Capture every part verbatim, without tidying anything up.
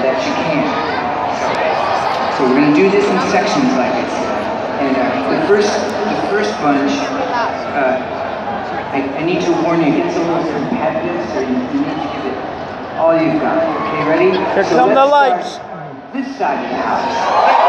that you can. So we're going to do this in sections, like I said. And uh, the first, the first bunch, uh, I, I need to warn you, it gets a little competitive, so you, you need to give it all you've got. Okay, ready? Here so come the lights. This side of the house.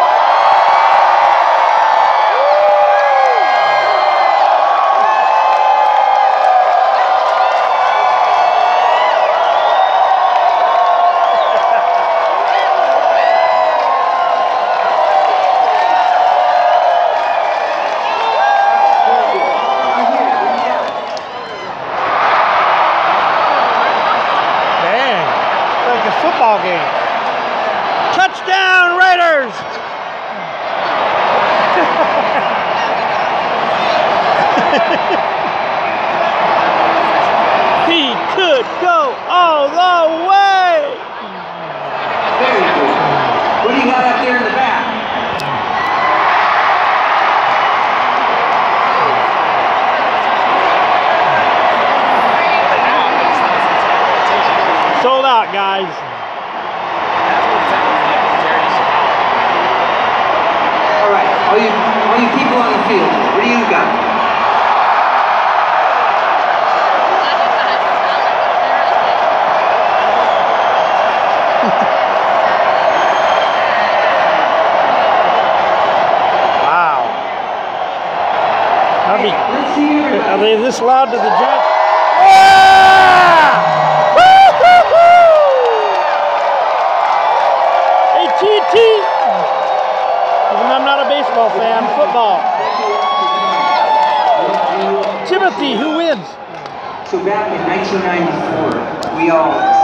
Football game. Touchdown, Raiders! He could go all the way! Very good. What do you got up there in the back? Sold out, guys. All right, all you, all you people on the field, what do you got? Wow. Are they, Let's see everybody. are they this loud to the judge? Yeah! A T and T! Even though I'm not a baseball fan, football. Timothy, who wins? So back in nineteen ninety-four, we all